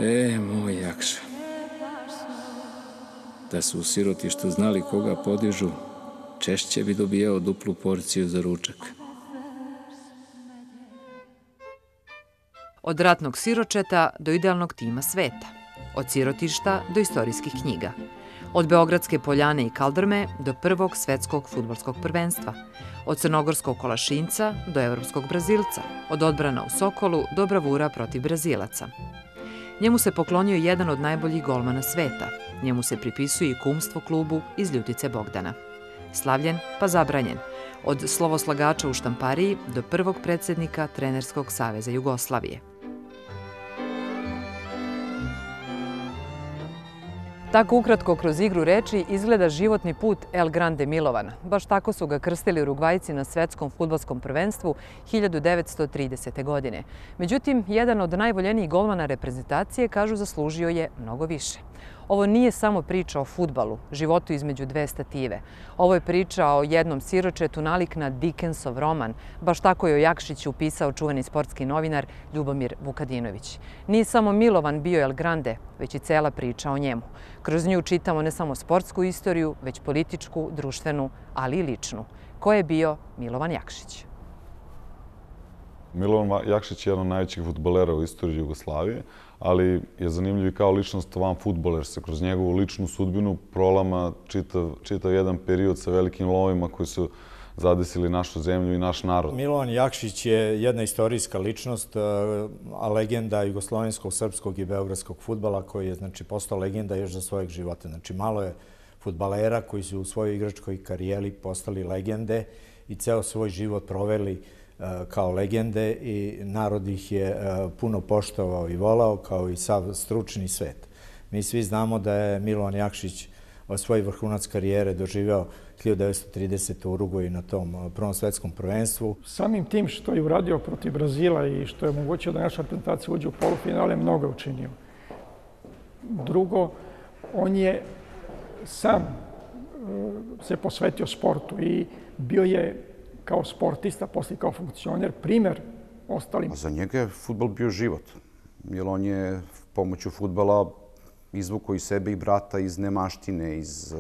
Moj Jakša. Da su u sirotištu znali koga podižu, češće bi dobijao duplu porciju za ručak. Od ratnog siročeta do idealnog tima sveta. Od sirotišta do istorijskih knjiga. Od Beogradske Poljane i Kaldrme do prvog svetskog fudbalskog prvenstva. Od crnogorskog Kolašinca do evropskog Brazilca. Od odbrana u Sokolu do bravura protiv Brazilaca. Njemu se poklonio jedan od najboljih golmana sveta. Njemu se pripisuje i kumstvo klubu iz Ljutice Bogdana. Slavljen pa zabranjen. Od slovoslagača u štampariji do prvog predsjednika Trenerskog saveza Jugoslavije. Tako ukratko kroz igru reči izgleda životni put El Grande Milovana. Baš tako su ga krstili Urugvajci na svetskom fudbalskom prvenstvu 1930. godine. Međutim, jedan od najvoljenijih golmana reprezentacije, kažu, zaslužio je mnogo više. Ovo nije samo priča o fudbalu, životu između dve stative. Ovo je priča o jednom siročetu nalik na Dickensov roman. Baš tako je o Jakšiću upisao čuveni sportski novinar Ljubomir Vukadinović. Nije samo Milovan bio El Grande, već i cela priča o njemu. Kroz nju čitamo ne samo sportsku istoriju, već političku, društvenu, ali i ličnu. Ko je bio Milovan Jakšić? Milovan Jakšić je jedan od najvećih fudbalera u istoriji Jugoslavije, ali je zanimljiv i kao ličnost van fudbala, jer se kroz njegovu ličnu sudbinu prolama čitav jedan period sa velikim lovima koji su zadesili našu zemlju i naš narod. Milovan Jakšić je jedna istorijska ličnost, a legenda jugoslovenskog, srpskog i beogradskog fudbala, koji je postao legenda još za svojeg života. Malo je fudbalera koji su u svojoj igračkoj karijeri postali legende i ceo svoj život proveli kao legende i narod ih je puno poštovao i volao, kao i sav stručni svet. Mi svi znamo da je Milovan Jakšić svoj vrhunac karijere doživeo 1930. u Uruguayu na tom prvom svetskom prvenstvu. Samim tim što je uradio protiv Brazila i što je omogućio da naša reprezentacija uđe u polufinale, mnogo učinio. Drugo, on je sam se posvetio sportu i bio je kao sportista, poslije kao funkcioner, primjer ostalim. Za njega je fudbal bio život, jer on je pomoću fudbala izvukao i sebe i brata iz nemaštine,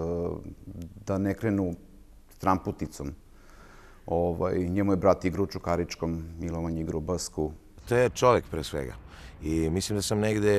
da ne krenu tramputicom. Njemu je brat igrao u Čukaričkom, Milovan je igrao u Basku. To je čovjek pre svega. I mislim da sam negde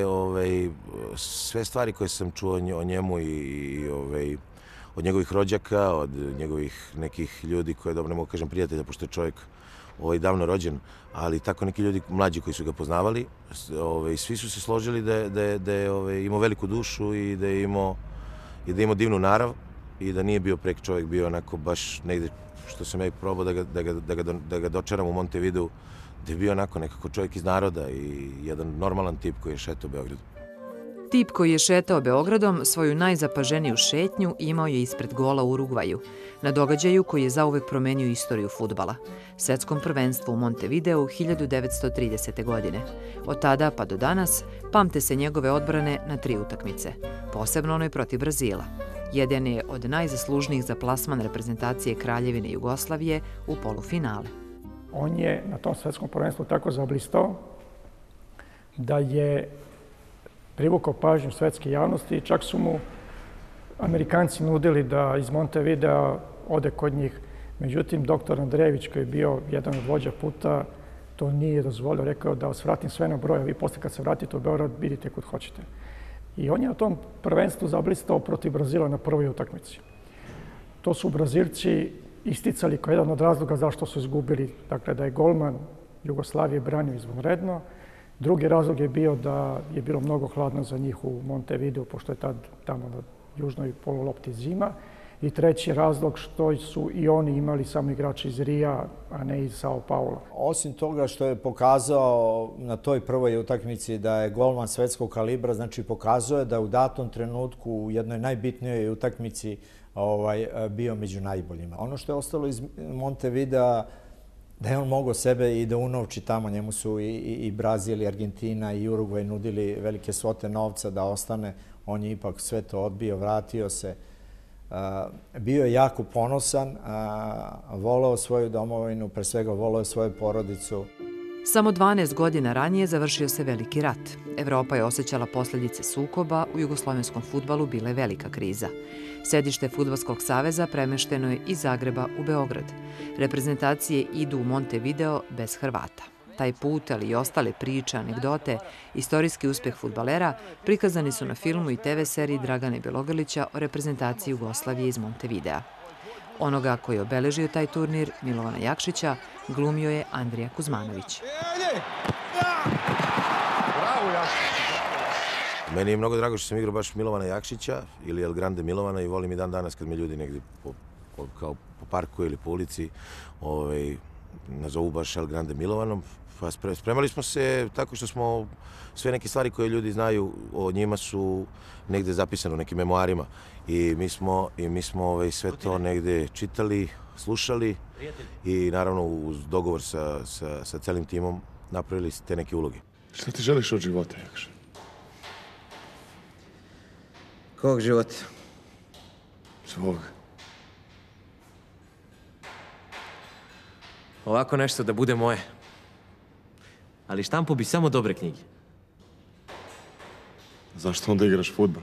sve stvari koje sam čuo o njemu i od njegovih rođaka, od njegovih nekih ljudi koje, dobro ne mogu kažem prijatelja, pošto je čovjek davno rođen, ali tako neki ljudi mlađi koji su ga poznavali, svi su se složili da je imao veliku dušu i da je imao divnu narav i da nije bio prek čovjek, bio onako baš negde, što sam ja probao da ga dočaram u Montevideu, da je bio onako nekako čovjek iz naroda i jedan normalan tip koji je šetao Beogradu. Tip koji je šetao Beogradom svoju najzapaženiju šetnju imao je ispred gola u Urugvaju, na događaju koji je zauvek promenio istoriju fudbala, svetskom prvenstvu u Montevideu 1930. godine. Od tada pa do danas pamte se njegove odbrane na 3 utakmice, posebno onoj protiv Brazila. Jedan je od najzaslužnijih za plasman reprezentacije Kraljevine Jugoslavije u polufinale. On je na tom svetskom prvenstvu tako zablistao da je privukao pažnju svetske javnosti i čak su mu Amerikanci nudili da iz Montevidea ode kod njih. Međutim, doktor Andrejević, koji je bio jedan od vođa puta, to nije dozvolio. Rekao da vas vratim sve na broj, a vi posle kad se vratite u Beograd, vidite kud hoćete. I on je na tom prvenstvu zablistao protiv Brazila na prvoj utakmici. To su Brazilci isticali kao jedan od razloga zašto su izgubili. Dakle, da je golman Jugoslavije branio izvanredno. Drugi razlog je bio da je bilo mnogo hladno za njih u Montevideu, pošto je tad tamo na južnoj polulopti zima. I treći razlog što su i oni imali samo igrači iz Rija, a ne iz Sao Paula. Osim toga što je pokazao na toj prvoj utakmici da je golman svetskog kalibra, znači pokazuje da u datom trenutku u jednoj najbitnijoj utakmici bio među najboljima. Ono što je ostalo iz Montevidea, da je on mogao sebe i da unovči tamo. Njemu su i Brazil, i Argentina, i Urugvaj nudili velike svote novca da ostane. On je ipak sve to odbio, vratio se. Bio je jako ponosan, voleo svoju domovinu, pre svega voleo svoju porodicu. Samo 12 godina ranije završio se Veliki rat. Evropa je osjećala posljedice sukoba, u jugoslovenskom fudbalu bila je velika kriza. Sedište Fudbalskog saveza premešteno je iz Zagreba u Beograd. Reprezentacije idu u Montevideo bez Hrvata. Taj put, ali i ostale priče, anegdote, istorijski uspjeh fudbalera prikazani su na filmu i TV seriji Dragane Bjelogrlića o reprezentaciji Jugoslavije iz Montevidea. Onoga koji je obeležio taj turnir, Milovana Jakšića, glumio je Andrija Kuzmanović. Meni je mnogo drago što sam igrao baš Milovana Jakšića ili El Grande Milovana i volim i dan danas kad me ljudi negdje po parku ili po ulici nazovu baš El Grande Milovanom. Pa spremali smo se tako što smo sve neke stvari koje ljudi znaju o njima su negdje zapisane u nekim memoarima. I mi smo sve to negdje čitali, slušali i naravno uz dogovor sa celim timom napravili te neke uloge. Šta ti želiš od života, Jakša? Kog života? Svog. Ovako nešto da bude moje. Ali štampo bi samo dobre knjige. Zašto onda igraš fudbal?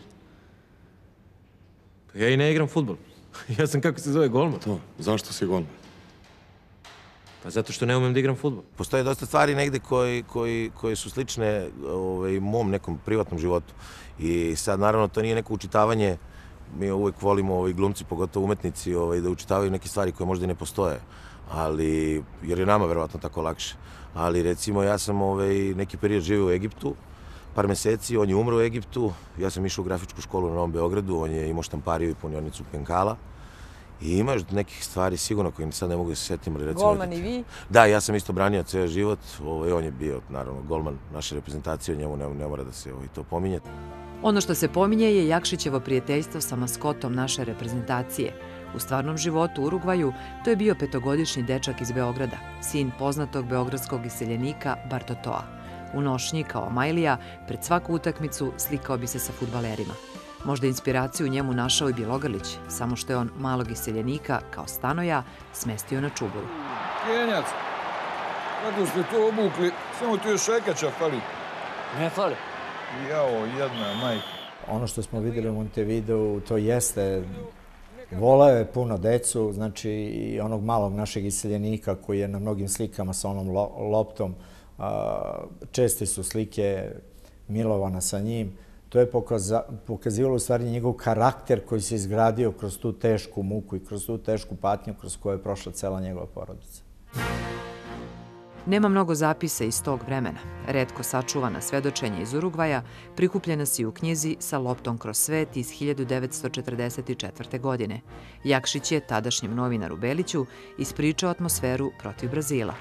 Pa ja i ne igram fudbal. Ja sam, kako se zove, golman. To, zašto si golman? Pa zato što ne umem da igram fudbal. Postoje dosta stvari negde koje su slične mom nekom privatnom životu. I sad, naravno, to nije neko učitavanje. Mi uvijek volimo, glumci, pogotovo umetnici, da učitavaju neke stvari koje možda i ne postoje. Jer je nama verovatno tako lakše. Ali, recimo, ja sam neki period živio u Egiptu, par meseci, on je umro u Egiptu, ja sam išao u grafičku školu na Novom Beogradu, on je imao štampariju i punionicu Penkala. I imaš nekih stvari sigurno koje sad ne mogu da se setim. Golman i vi? Da, ja sam isto branio ceo život. On je bio, naravno, golman naše reprezentacije, o njemu ne mora da se to pominje. Ono što se pominje je Jakšićevo prijateljstvo sa maskotom naše reprezentacije. U stvarnom životu u Urugvaju to je bio 5-godišnji dečak iz Beograda, sin poznatog beogradskog iseljenika Bartotoa. U nošnji, kao Amajlija, pred svaku utakmicu slikao bi se sa fudbalerima. Možda inspiraciju njemu našao i Bjelogrlić, samo što je on malog iseljenika, kao Stanoja, smestio na čuburu. Kenjac, kako ste to obukli? Samo tu još šekača fali. Ne fali. Jao, jedna majka. Ono što smo vidjeli u Montevideu, to jeste, voleo je puno decu, znači i onog malog našeg iseljenika koji je na mnogim slikama sa onom loptom. Česte su slike Milovana sa njim. To je pokazivalo u stvari njegov karakter koji se izgradio kroz tu tešku muku i kroz tu tešku patnju kroz koju je prošla cela njegova porodica. Nema mnogo zapisa iz tog vremena. Retko sačuvana svedočenja iz Urugvaja prikupljena si u knjizi Sa loptom kroz svet iz 1944. godine. Jakšić je tadašnjem novinaru Beliću ispričao atmosferu protiv Brazila.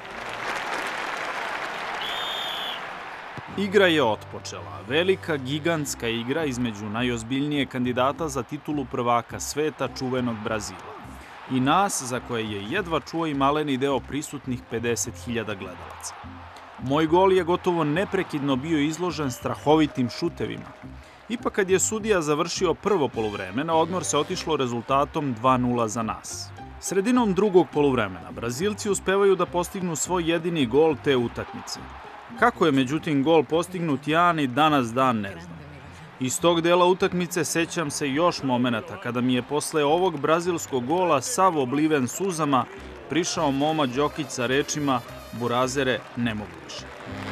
Igra je otpočela. Velika, gigantska igra između najozbiljnije kandidata za titulu prvaka sveta, čuvenog Brazila. I nas, za koje je jedva čuo i maleni deo prisutnih 50.000 gledalaca. Moj gol je gotovo neprekidno bio izložen strahovitim šutevima. Ipak kad je sudija završio prvo poluvreme, na odmor se otišlo rezultatom 2:0 za nas. Sredinom drugog poluvremena Brazilci uspevaju da postignu svoj jedini gol te utakmice. Kako je međutim gol postignut, ja ni danas dan ne znam. Iz tog dela utakmice sećam se još momenata kada mi je posle ovog brazilskog gola sav obliven suzama prišao Moma Đokić sa rečima "Burazere, ne mogu više".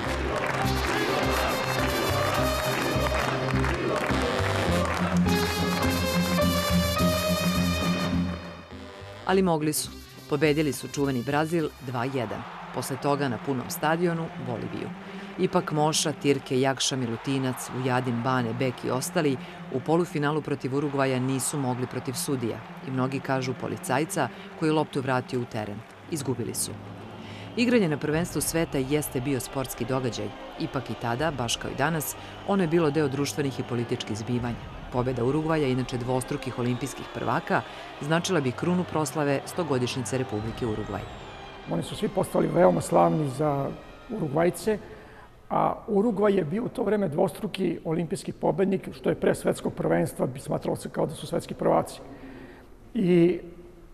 Ali mogli su. Pobedili su čuveni Brazil 2:1. Posle toga na punom stadionu Boliviju. Ipak Moša, Tirke, Jakša, Milutinac, Vujadin, Bane, Bek i ostali u polufinalu protiv Urugvaja nisu mogli protiv sudija i mnogi kažu policajca koji je loptu vratio u teren. Izgubili su. Igranje na prvenstvu sveta jeste bio sportski događaj. Ipak i tada, baš kao i danas, ono je bilo deo društvenih i političkih zbivanja. Pobjeda Urugvaja, inače dvostrukih olimpijskih prvaka, značila bi krunu proslave 100-godišnjice Republike Urugvaj. Oni su svi postali veoma slavni za Urugvajce, a Urugvaj je bio u to vreme dvostruki olimpijski pobednik, što je pre svetskog prvenstva bi smatralo se kao da su svetski prvaci. I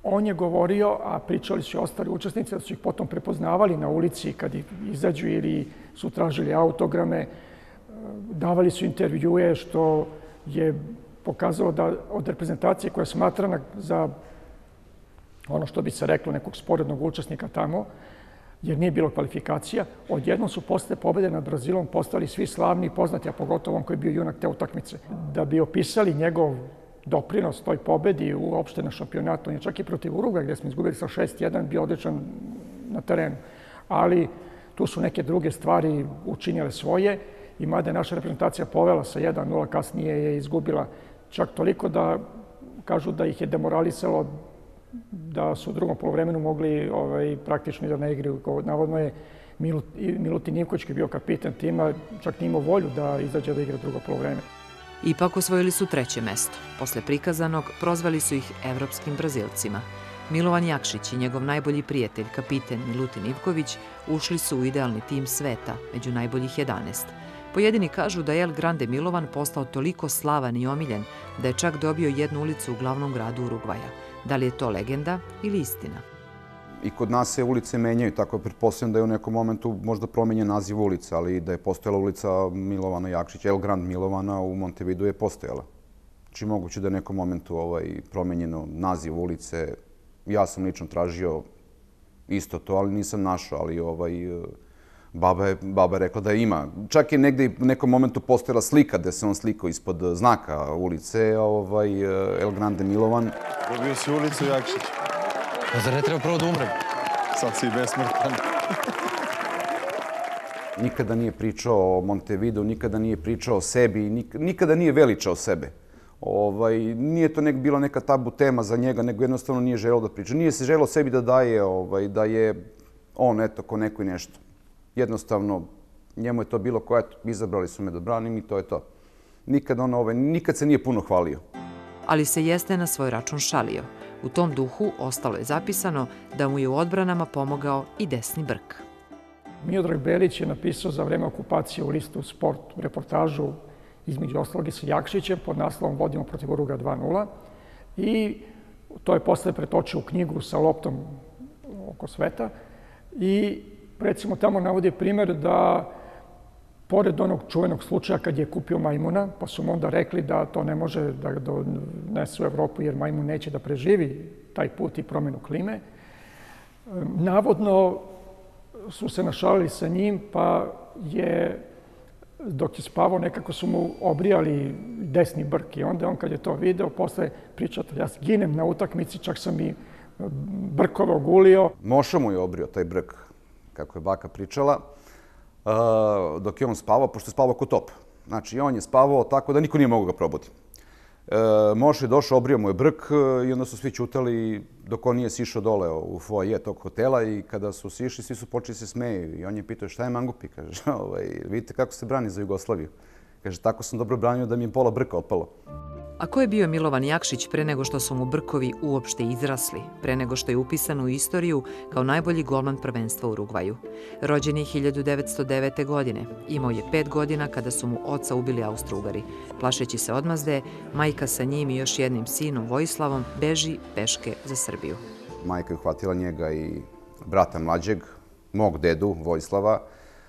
On je govorio, a pričali su i ostali učesnici, da su ih potom prepoznavali na ulici kad izađu ili su tražili autograme, davali su intervjue, što je pokazalo da od reprezentacije koja je smatrana za ono što bi se reklo nekog sporednog učesnika tamo, jer nije bilo kvalifikacija, odjednom su posle pobede nad Brazilom postali svi slavni i poznati, a pogotovo on koji je bio junak te utakmice. Da bi opisali njegov doprinos toj pobedi uopšte na šampionatu, on je čak i protiv Urugvaja, gde smo izgubili sa 6-1, bio odličan na terenu. Ali tu su neke druge stvari učinjale svoje i mada je naša reprezentacija povela sa 1-0, kasnije je izgubila čak toliko da kažu da ih je demoralisalo, da su u drugom polovremenu mogli praktično da ne igraju. Navodno je Milutin Ivković, koji je bio kapitan tima, čak nije imao volju da izađe da igra drugo polovreme. Ipak osvojili su 3. mesto. Posle prikazanog prozvali su ih evropskim Brazilcima. Milovan Jakšić i njegov najbolji prijatelj, kapiten Milutin Ivković, ušli su u idealni tim sveta, među najboljih 11. Pojedini kažu da je El Grande Milovan postao toliko slavan i omiljen da je čak dobio jednu ulicu u glavnom gradu Urugvaja. Da li je to legenda ili istina? I kod nas se ulice menjaju, tako pretpostavljam da je u nekom momentu možda promenjen naziv ulice, ali da je postojala ulica Milovana Jakšića, El Grande Milovana u Montevideu je postojala. Znači moguće da je u nekom momentu promenjeno naziv ulice. Ja sam lično tražio isto to, ali nisam našao, ali baba je rekla da ima. Čak je negde u nekom momentu postojala slika gde se on slikao ispod znaka ulice El Grande Milovan. Dobio si ulicu Jakšić. Pa zar ne treba prvo da umrem? Sad si besmrtan. Nikada nije pričao o Montevideu, nikada nije pričao o sebi, nikada nije veličao sebe. Nije to bilo neka tabu tema za njega, nego jednostavno nije želeo da priča. Nije se želeo sebi da daje, da je on, eto, ko neko i nešto. Jednostavno, njemu je to bilo ko, eto, izabrali su me da branim i to je to. Nikad se nije puno hvalio. Ali se jeste na svoj račun šalio. U tom duhu ostalo je zapisano da mu je u odbranama pomogao i desni brk. Miodrag Belić je napisao za vreme okupacije u listu Sport reportažu između ostalog i sa Jakšićem pod naslovom Vodimo protiv Uruga 2-0 i to je posle pretočio u knjigu sa loptom oko sveta i recimo tamo navodi primjer da pored onog čuvenog slučaja kad je kupio majmuna, pa su mu onda rekli da to ne može da donese u Evropu jer majmun neće da preživi taj put i promjenu klime. Navodno su se našalili sa njim, pa je, dok je spavao, nekako su mu obrijali desni brk i onda on kad je to video, posle pričao, ja ginem na utakmici, čak sam i brkove ogulio. Moša mu je obrio taj brk, kako je baka pričala, dok je on spavao, pošto je spavao ko top. Znači, on je spavao tako da niko nije mogao ga probudi. Moša je došao, obrio mu je brk i onda su svi ćutali dok on nije sišao dole u foaje tog hotela i kada su sišli, svi su počeli se smeju i on je pitao šta je mangupi, kaže, vidite kako se brani za Jugoslaviju. Kaže, tako sam dobro branio da mi je pola brka otpalo. A ko je bio Milovan Jakšić pre nego što su mu brkovi uopšte izrasli, pre nego što je upisan u istoriju kao najbolji golman prvenstva u Urugvaju? Rođen je 1909. godine. Imao je 5 godina kada su mu oca ubili Austro-Ugari. Plašeći se odmazde, majka sa njim i još jednim sinom Vojislavom beži peške za Srbiju. Majka je uhvatila njega i brata mlađeg, mog dedu Vojislava,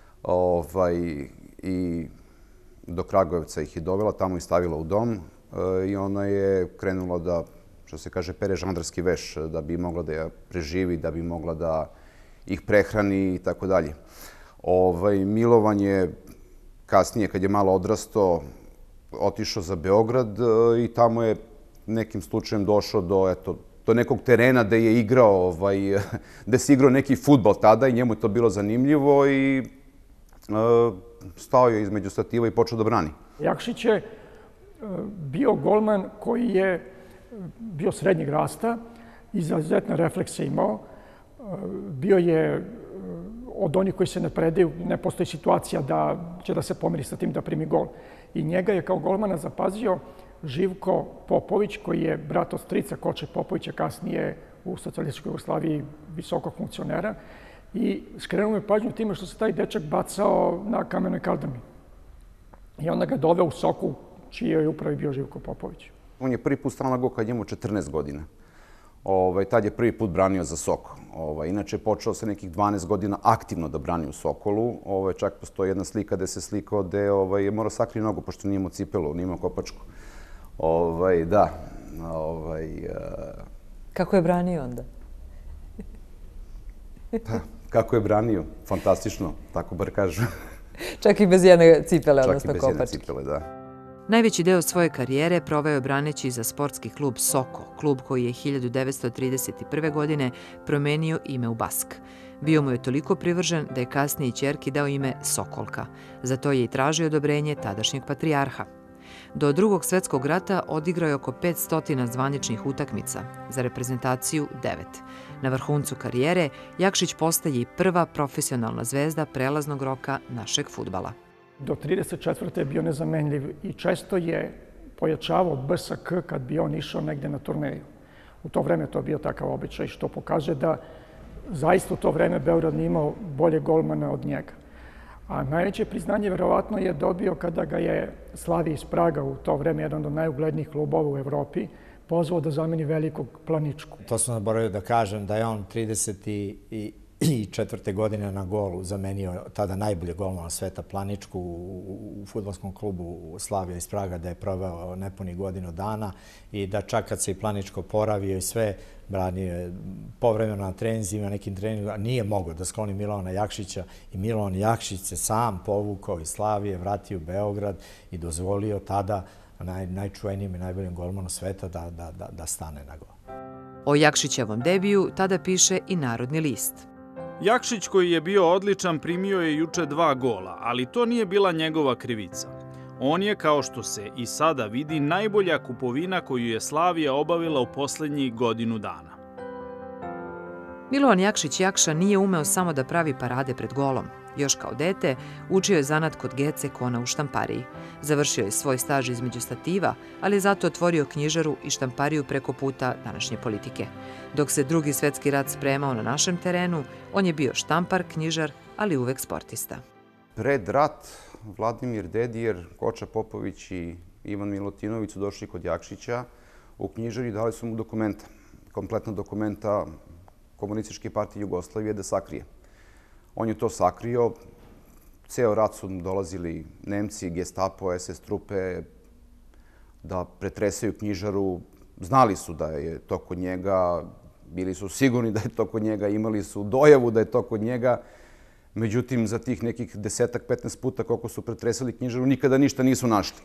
i do Kragujevca ih je dovela, tamo ih stavila u dom. I ona je krenula da, što se kaže, pere žandarski veš, da bi mogla da je preživi, da bi mogla da ih prehrani i tako dalje. Milovan je kasnije, kad je malo odrastao, otišao za Beograd i tamo je nekim slučajem došao do nekog terena gde je igrao, gde se igrao neki fudbal tada i njemu je to bilo zanimljivo i stao je između stativa i počeo da brani. Jakšić je bio golman koji je bio srednjeg rasta, izuzetne reflekse imao. Bio je od onih koji se ne predaju, ne postoji situacija da će da se pomeri sa tim da primi gol. I njega je kao golmana zapazio Živko Popović, koji je brat od strica Koče Popovića, kasnije u socijalističkoj Jugoslaviji visokog funkcionera. I skrenuo me pažnju time što se taj dečak bacao na kamenoj kaldrmi. I onda ga doveo u Soku, čiji je upravi bio Živko Popović. On je prvi put stao na gol kad je imao 14 godina. Tad je prvi put branio za Soko. Inače je počeo se nekih 12 godina aktivno da brani u Sokolu. Čak postoji jedna slika gde se slikao gde je morao sakriti nogu pošto nije imao cipelu, nije imao kopačku. Da. Kako je branio onda? Kako je branio? Fantastično, tako bar kažu. Čak i bez jedne cipele, odnosno kopačke. Čak i bez jedne cipele, da. Najveći deo svoje karijere proveo je braneći za sportski klub Soko, klub koji je 1931. godine promenio ime u Bask. Bio mu je toliko privržen da je kasnije ćerki dao ime Sokolka. Za to je i tražio odobrenje tadašnjeg patrijarha. Do Drugog svjetskog rata odigrao je oko 500 zvaničnih utakmica, za reprezentaciju 9. Na vrhuncu karijere Jakšić postaje i prva profesionalna zvezda prelaznog roka našeg fudbala. Do 34. je bio nezamenljiv i često je pojačavao BSK kad bi on išao negde na turneju. U to vreme to je bio takav običaj, što pokaže da zaista u to vreme Beograd nije imao bolje golmana od njega. A najveće priznanje verovatno je dobio kada ga je Slavija iz Praga, u to vreme jedan od najuglednijih klubova u Evropi, pozvao da zameni velikog Planičku. To sam zaboravio da kažem da je on 34. godine na golu zamenio tada najbolje golmana sveta Planičku u fudbalskom klubu Slavija iz Praga, da je proveo nepunih godinu dana i da čak kad se i Planičko poravio i sve, branio povremeno na treninzima, nekim treningima, nije mogao da skloni Milovana Jakšića i Milovan Jakšić se sam povukao iz Slavije, vratio u Beograd i dozvolio tada najčuvenijem i najboljim golmanu sveta da stane na gol. O Jakšićevom debiju tada piše i Narodni list. Jakšić, koji je bio odličan, primio je juče 2 gola, ali to nije bila njegova krivica. On je, kao što se i sada vidi, najbolja kupovina koju je Slavija obavila u poslednjih godinu dana. Milovan Jakšić Jakša nije umeo samo da pravi parade pred golom. Još kao dete učio je zanat kod Gece Kona u štampariji. Završio je svoj staž između stativa, ali je zato otvorio knjižaru i štampariju preko puta današnje politike. Dok se Drugi svjetski rat spremao na našem terenu, on je bio štampar, knjižar, ali uvek sportista. Pred rat Vladimir Dedijer, Koča Popović i Ivan Milutinović su došli kod Jakšića u knjižari i dali su mu dokumenta, kompletna dokumenta Komunističke partije Jugoslavije da sakrije. On je to sakrio. Ceo rat su dolazili Nemci, Gestapo, SS trupe da pretresaju knjižaru. Znali su da je to kod njega, bili su sigurni da je to kod njega, imali su dojavu da je to kod njega. Međutim, za tih nekih 10-15 puta koliko su pretresali knjižaru, nikada ništa nisu našli.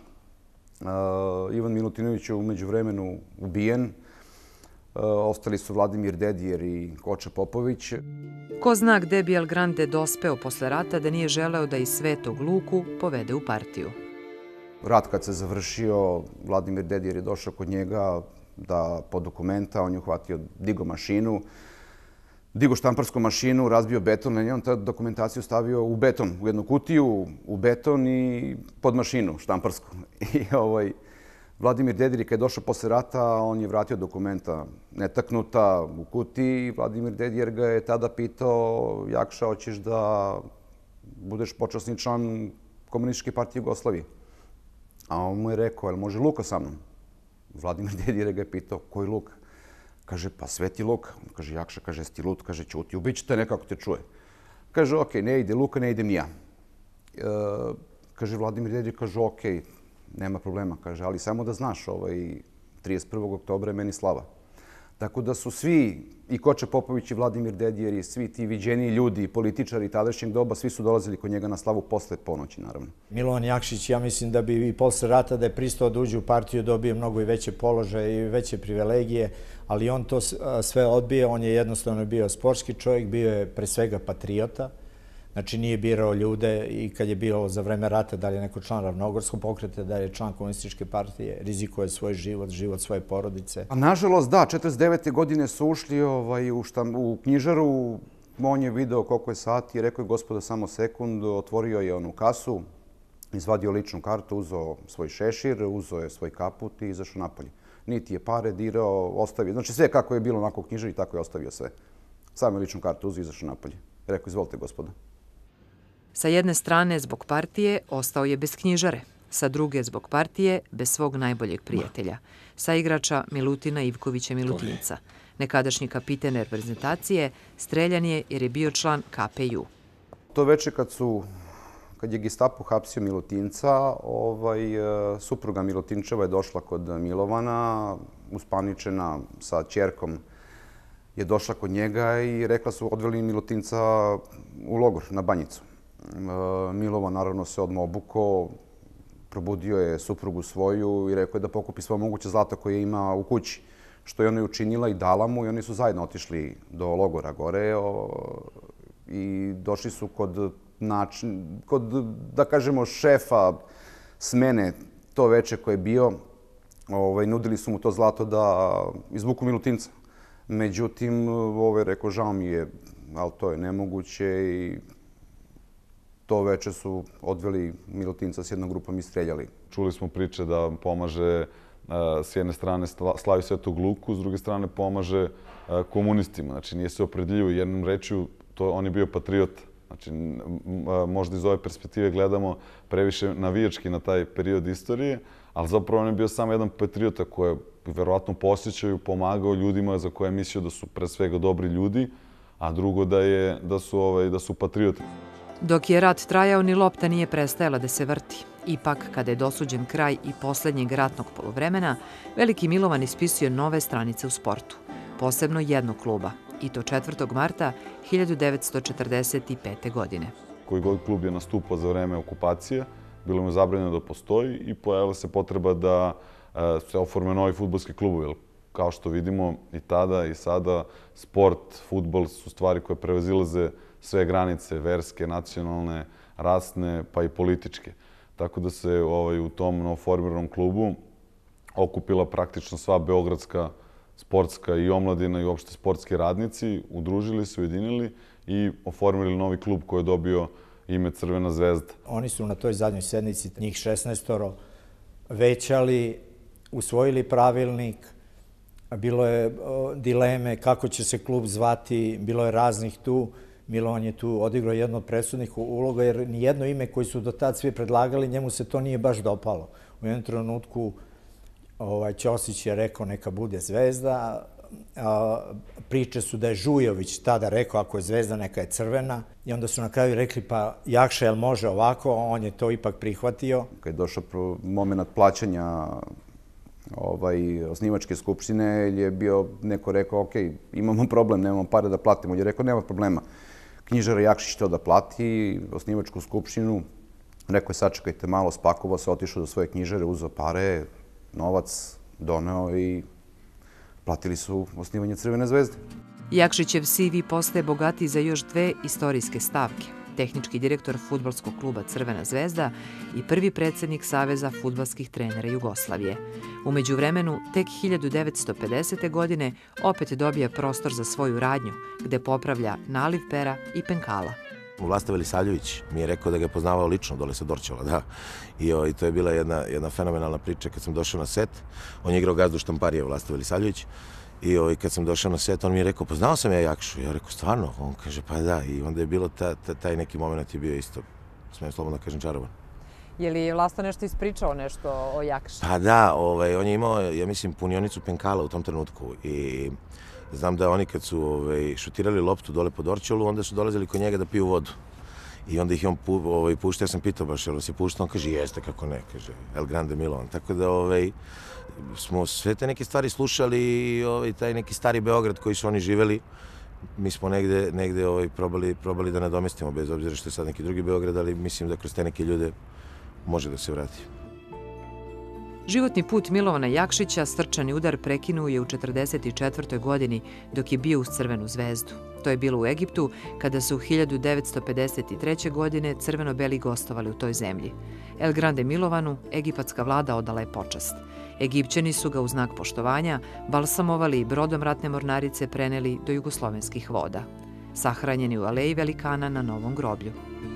Ivan Milutinović je umeđu vremenu ubijen. Ostali su Vladimir Dedijer i Koča Popović. Ko zna gde bi El Grande dospeo posle rata da nije želeo da i Svetog Luku povede u partiju. Rat kad se završio, Vladimir Dedijer je došao kod njega da po dokumenta, on je uhvatio, digo mašinu, digo štamparsku mašinu, razbio beton, na njom ta dokumentaciju stavio u beton, u jednu kutiju, u beton i pod mašinu štamparsku. I Vladimir Dedijer, kad je došao posle rata, on je vratio dokumenta netaknuta u kutiji. Vladimir Dedijer ga je tada pitao: Jakša, hoćeš da budeš počasni član Komunističke partije Jugoslavije? A on mu je rekao: jel može Luka sa mnom? Vladimir Dedijer ga je pitao: koji Luka? Kaže: pa Sveti Luka. Kaže: Jakša, kaže, jesi ti lud? Kaže: ćuti, ubiće te, nekako te čuje. Kaže: okej, ne ide Luka, ne idem ni ja. Kaže Vladimir Dedijer, kaže: okej, nema problema, kaže, ali samo da znaš, 31. oktobra je meni slava. Tako da su svi, i Koča Popović i Vladimir Dedijer i svi ti viđeniji ljudi, političari tadašnjeg doba, svi su dolazili kod njega na slavu posle ponoći, naravno. Milovan Jakšić, ja mislim da bi i posle rata da je pristao da uđe u partiju, dobio mnogo i veće položaje i veće privilegije, ali on to sve odbije. On je jednostavno bio sportski čovjek, bio je pre svega patriota. Znači, nije birao ljude i kad je bilo za vreme rata da li je neko član Ravnogorskog pokreta, da li je član Komunističke partije, rizikuje svoj život, život svoje porodice. A nažalost, da, 49. godine su ušli u knjižaru, on je video koliko je sati i rekao je: gospodo, samo sekund, otvorio je onu kasu, izvadio ličnu kartu, uzeo svoj šešir, uzeo je svoj kaput i izašao napolje. Niti je pare dirao, ostavio. Znači, sve kako je bilo onako u knjižari, tako je ostavio sve. Samo je ličnu kartu uzeo i izašao napolje. Rekao: izvolite, gospodo. Sa jedne strane, zbog partije, ostao je bez knjižare. Sa druge, zbog partije, bez svog najboljeg prijatelja, saigrača Milutina Ivkovića Milutinca. Nekadašnji kapiten reprezentacije streljan je jer je bio član KPU. To veče kad je Gestapo hapsio Milutinca, supruga Milutinčeva je došla kod Milovana, uspaničena sa ćerkom, je došla kod njega i rekla su odveli Milutinca u logor na Banjicu. Milovan naravno se odmah obukao, probudio je suprugu svoju i rekao je da pokupi svo moguće zlato koje ima u kući. Što je ona i učinila i dala mu i oni su zajedno otišli do logora gore i došli su kod, da kažemo, šefa smene to veče koje je bio. Nudili su mu to zlato da izvuku Milutinca. Međutim, rekao, žao mi je, ali to je nemoguće i to veče su odveli Milutinca s jednom grupom i streljali. Čuli smo priče da pomaže s jedne strane slavi Svetog Luku, s druge strane pomaže komunistima. Znači, nije se opredeljivo jednom rečju, on je bio patriot. Znači, možda iz ove perspektive gledamo previše navijački na taj period istorije, ali zapravo on je bio samo jedan patriota koji verovatno posjećaju, pomagao ljudima za koje je mislio da su pre svega dobri ljudi, a drugo da su patrioti. Dok je rat trajao, ni lopta nije prestajala da se vrti. Ipak, kada je dosuđen kraj i posljednjeg ratnog poluvremena, veliki Milovan ispisuje nove stranice u sportu, posebno jednog kluba, i to 4. marta 1945. godine. Koji god klub je nastupao za vreme okupacije, bilo mu je zabranjeno da postoji i pojavila se potreba da se oforme novi fudbalski klubovi. Kao što vidimo i tada i sada, sport, fudbal su stvari koje prevazilaze sve granice, verske, nacionalne, rasne, pa i političke. Tako da se u tom novoformiranom klubu okupila praktično sva beogradska sportska i omladina i uopšte sportski radnici, udružili se, ujedinili i oformili novi klub koji je dobio ime Crvena zvezda. Oni su na toj zadnjoj sednici, njih 16, većali, usvojili pravilnik, bilo je dileme kako će se klub zvati, bilo je raznih tu. Milovan je tu odigrao jednu od presudnih uloga, jer nijedno ime koji su do tad svi predlagali, njemu se to nije baš dopalo. U jednom trenutku Ćosić je rekao neka bude Zvezda. Priče su da je Žujović tada rekao ako je Zvezda neka je Crvena. I onda su na kraju rekli pa Jakša, jel može ovako? On je to ipak prihvatio. Kad je došao moment plaćanja osnivačke skupštine, je bio neko rekao ok, imamo problem, nemamo pare da platimo. On je rekao nema problema. Knjižara Jakšić to da plati, osnivačku skupštinu. Rekao je sačekajte malo, spakovao se, otišao do svoje knjižare, uzeo pare, novac doneo i platili su osnivanje Crvene zvezde. Jakšićev CV postaje bogatiji za još 2 istorijske stavke. Tehnički direktor fudbalskog kluba Crvena zvezda i prvi predsjednik Saveza fudbalskih trenera Jugoslavije. U međuvremenu, tek 1950. godine opet dobija prostor za svoju radnju, gde popravlja naliv pera i penkala. Vlasta Velisavljević mi je rekao da ga je poznavao lično dole sa Dorćola, da. I to je bila jedna fenomenalna priča kad sam došao na set. On je igrao gazdu štamparije, Vlasta Velisavljević. I kad sam došao na set, on mi je rekao, poznao sam ja Jakšu. Ja rekao, stvarno? On kaže, pa da. I onda je bilo, taj neki moment je bio isto, smijem slobodno da kažem, čaroban. Je li Vlasto nešto ispričao, nešto o Jakši? Pa da, on je imao, ja mislim, punionicu penkala u tom trenutku. I znam da oni kad su šutirali loptu dole po Dorćolu, onda su dolazili kod njega da piju vodu. I onda ih je on puštao, ja sam pitao baš, jel se puštao? On kaže, jeste, kako ne, kaže, El Grande Milovan. Tako da smo sve te neke stvari slušali i taj neki stari Beograd koji su oni živeli, mi smo negde probali da nadomestimo, bez obzira što je sad neki drugi Beograd, ali mislim da kroz te neke ljude može da se vrati. Životni put Milovana Jakšića srčani udar prekinuo je u 1944. godini dok je bio uz Crvenu zvezdu. To je bilo u Egiptu kada su 1953. godine crveno-beli gostovali u toj zemlji. El Grande Milovanu egipatska vlada odala je počast. Egipćani su ga u znak poštovanja balsamovali i brodom ratne mornarice preneli do jugoslovenskih voda. Sahranjeni u aleji velikana na Novom groblju.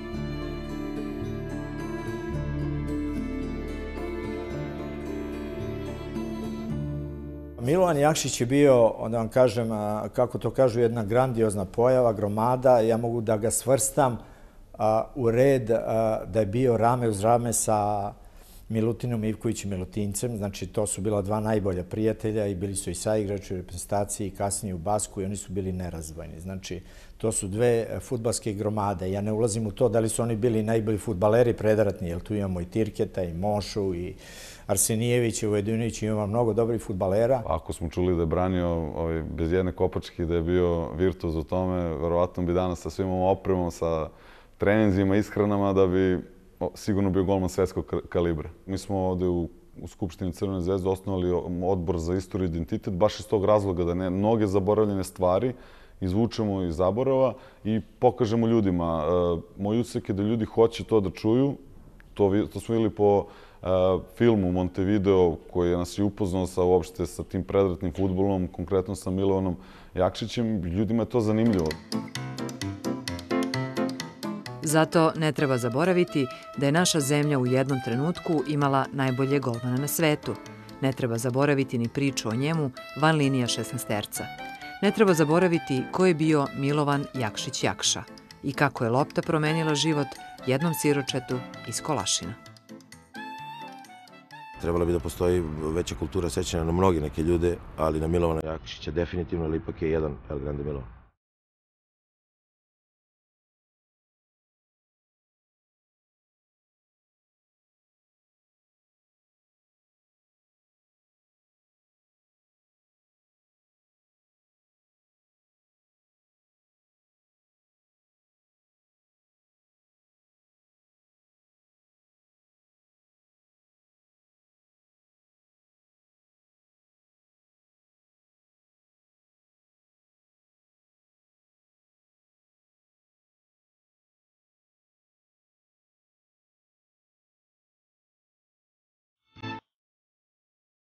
Milovan Jakšić je bio, da vam kažem, kako to kažu, jedna grandiozna pojava, gromada. Ja mogu da ga svrstam u red da je bio rame uz rame sa Milutinom Ivković i Milutincem. Znači, to su bila dva najbolja prijatelja i bili su i saigrači u reprezentaciji i kasnije u Basku i oni su bili nerazdvojni. Znači, to su dve fudbalske gromade. Ja ne ulazim u to da li su oni bili najbolji fudbaleri predratni, jer tu imamo i Tirketa, i Mošu, i Arsenijevića, Ujedinovića, imamo mnogo dobrih fudbalera. Ako smo čuli da je branio bez jedne kopačke, da je bio virtuoz u tome, verovatno bi danas sa svim ovom opremom, sa treninzima, ishranama, da bi sigurno bio golman svetskog kalibra. Mi smo ovde u Skupštini Crvene zvezde osnovali odbor za istoriju i identitet, baš iz tog razloga da mnoge zaboravljene stvari izvučemo iz zaborava i pokažemo ljudima. Moj utisak je da ljudi hoće to da čuju. To smo vidjeli po filmu Montevideo koji nas je upoznao uopšte sa tim predratnim fudbalom, konkretno sa Milovanom Jakšićem. Ljudima je to zanimljivo. Zato ne treba zaboraviti da je naša zemlja u jednom trenutku imala najbolje golmana na svetu. Ne treba zaboraviti ni priču o njemu van linija 16-terca. Ne treba zaboraviti ko je bio Milovan Jakšić Jakša i kako je lopta promenila život jednom siročetu iz Kolašina. Trebala bi da postoji veća kultura sećanja na mnoge neke ljude, ali na Milovana Jakšića definitivno, ali ipak je jedan El Grande Milovan.